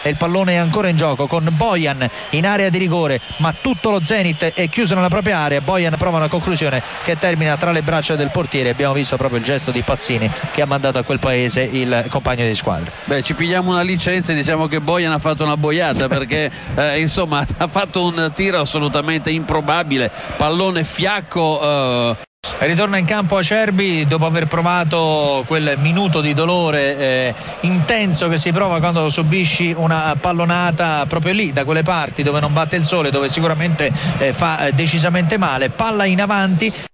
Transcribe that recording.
e il pallone è ancora in gioco con Bojan in area di rigore, ma tutto lo Zenit è chiuso nella propria area. Bojan prova una conclusione che termina tra le braccia del portiere. Abbiamo visto proprio il gesto di Pazzini che ha mandato a quel paese il compagno di squadra. Beh, ci pigliamo una licenza e diciamo che Bojan ha fatto una boiata perché insomma ha fatto un tiro assolutamente improbabile, pallone fiacco. Ritorna in campo Acerbi dopo aver provato quel minuto di dolore intenso che si prova quando subisci una pallonata proprio lì, da quelle parti dove non batte il sole, dove sicuramente fa decisamente male. Palla in avanti